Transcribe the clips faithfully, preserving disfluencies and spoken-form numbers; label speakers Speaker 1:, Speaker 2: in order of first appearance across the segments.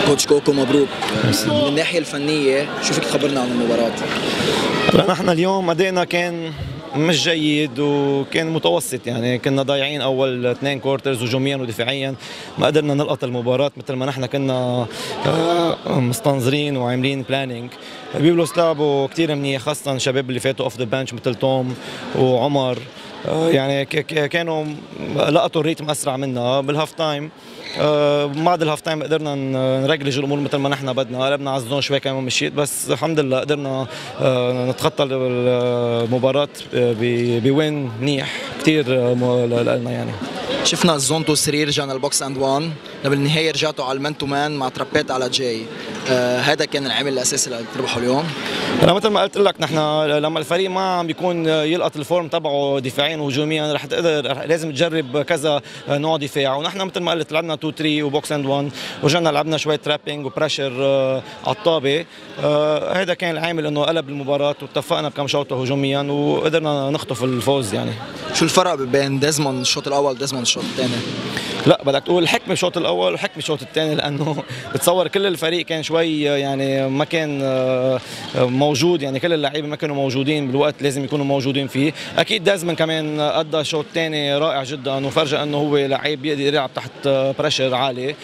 Speaker 1: كوتش كوكو مبروك. من الناحيه الفنيه شو فيك تخبرنا عن المباراه؟
Speaker 2: هلا نحن اليوم ادائنا كان مش جيد وكان متوسط، يعني كنا ضايعين اول اثنين كورترز هجوميا ودفاعيا، ما قدرنا نلقط المباراه مثل ما نحن كنا مستنظرين وعاملين بلانينج. بيبلوس لعبوا كثير منيح، خاصه الشباب اللي فاتوا اوف ذا بنش مثل توم وعمر، يعني كانوا لقطوا الريتم اسرع منا بالهاف تايم. بعد الهاف تايم قدرنا نرجلج الامور مثل ما نحن بدنا، قلبنا على الزون شوي كمان مشيت، بس الحمد لله قدرنا نتخطى المباراه بوين منيح كثير لنا. يعني
Speaker 1: شفنا الزون تو ثلاثة، رجعنا البوكس اند وان، بالنهايه رجعتوا على المان تو مان مع ترابيت على جاي. آه هذا كان العامل الاساسي لتربحوا اليوم.
Speaker 2: انا مثل ما قلت لك، نحن لما الفريق ما عم بيكون يلقط الفورم تبعه دفاعيا وهجوميا رح تقدر لازم تجرب كذا نوع دفاع، ونحن مثل ما قلت لعبنا اثنين ثلاثة وبوكس اند واحد، ورجعنا لعبنا شوي ترابينج وبريشر على الطابه. آه هذا كان العامل انه قلب المباراه، واتفقنا بكم شوطه هجوميا وقدرنا نخطف الفوز. يعني
Speaker 1: شو الفرق بين ديزموند الشوط الاول وديزموند الشوط الثاني؟
Speaker 2: لا بدك تقول الحكمه الشوط الاول وحكمه الشوط الثاني، لانه بتصور كل الفريق كان شوي يعني ما كان موجود، يعني كل اللعيبه ما كانوا موجودين بالوقت لازم يكونوا موجودين فيه. اكيد دازمن كمان ادى شوط ثاني رائع جدا، وفرجى انه هو لعيب بيقدر يلعب تحت بريشر عالي،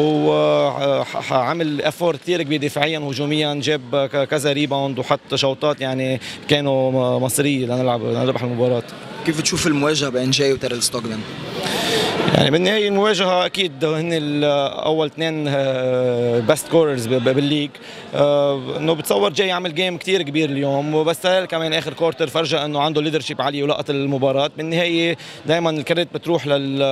Speaker 2: وعمل افور كثير كبير دفاعيا وهجوميا، جاب كذا ريباوند وحط شوطات يعني كانوا مصريه لنلعب لنربح المباراه.
Speaker 1: كيف تشوف المواجهه بين جاي وتيرل ستوغلن؟
Speaker 2: يعني بالنهايه المواجهه اكيد هن اول اثنين بيست كوررز بالليج، انه بتصور جاي يعمل جيم كثير كبير اليوم، بس تلال كمان اخر كورتر فرجى انه عنده ليدرشيب عالي ولقط المباراه. بالنهايه دائما الكريدت بتروح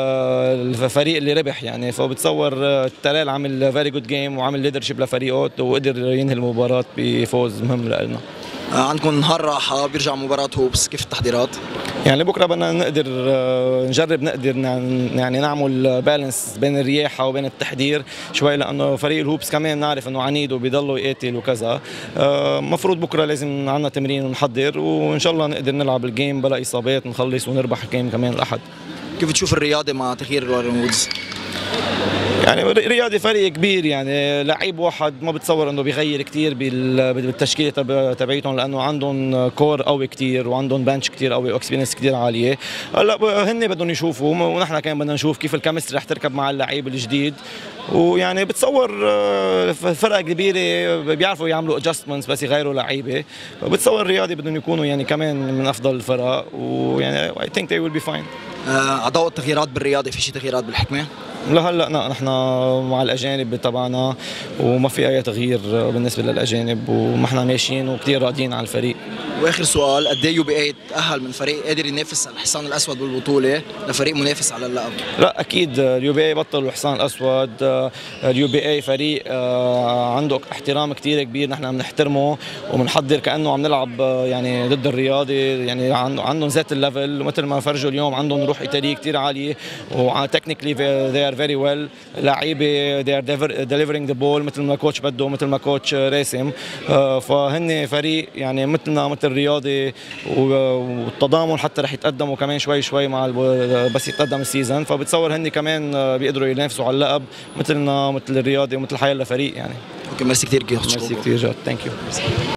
Speaker 2: للفريق اللي ربح، يعني فبتصور تلال عمل فيري جود جيم وعمل ليدرشيب لفريقه وقدر ينهي المباراه بفوز مهم لنا.
Speaker 1: عندكم نهار راحه بيرجع مباراه هوبس، كيف التحضيرات؟
Speaker 2: يعني بكره بدنا نقدر نجرب نقدر يعني نعمل بالانس بين الرياحه وبين التحضير شوي، لانه فريق الهوبس كمان نعرف انه عنيد وبيضلوا يقاتل وكذا. المفروض بكره لازم عندنا تمرين ونحضر، وان شاء الله نقدر نلعب الجيم بلا اصابات، نخلص ونربح الجيم كمان الاحد.
Speaker 1: كيف تشوف الرياضه مع تغيير لورين وودز؟
Speaker 2: يعني رياضي فريق كبير، يعني لعيب واحد ما بتصور انه بيغير كثير بالتشكيله تبعيتهم، لانه عندهم كور قوي كثير وعندهم بنش كثير قوي واكسبيرينس كثير عاليه. هلا هن بدهم يشوفوا، ونحن كمان بدنا نشوف كيف الكيمستري رح تركب مع اللعيب الجديد. ويعني بتصور فرق كبيره بيعرفوا يعملوا ادجستمنتس بس يغيروا لعيبه، بتصور الرياضي بدهم يكونوا يعني كمان من افضل الفرق، ويعني اي ثينك ذي ويل بي فاين.
Speaker 1: على ضوء التغييرات بالرياضه، في شيء تغييرات بالحكمه؟
Speaker 2: لهلا لا، نحن مع الاجانب تبعنا وما في اي تغيير بالنسبه للاجانب، وما احنا ماشيين وكثير راضيين على الفريق.
Speaker 1: واخر سؤال، قد ايه يو بي اي تاهل من فريق قادر ينافس على الحصان الاسود بالبطوله لفريق منافس على اللقب؟
Speaker 2: لا اكيد اليو بي اي بطل الحصان الاسود، اليو بي اي فريق عنده احترام كثير كبير، نحن بنحترمه وبنحضر كانه عم نلعب يعني ضد الرياضي، يعني عندهم ذات الليفل مثل ما فرجوا اليوم، عندهم روح ايطاليه كثير عاليه، وتكنيكلي ذي ار فيري ويل، لعيبه ذي ار ديليفرينج ذا بول مثل ما كوتش بده، مثل ما كوتش راسم. فهن فريق يعني مثلنا مثل الرياضي، والتضامن حتى رح يتقدموا كمان شوي شوي مع بس يتقدم السيزون، فبتصور هن كمان بيقدروا ينافسوا على اللقب مثلنا مثل الرياضي ومثل حيلا فريق. يعني
Speaker 1: اوكي، ميرسي كثير كوتش.
Speaker 2: ميرسي كثير جد، ثانك يو.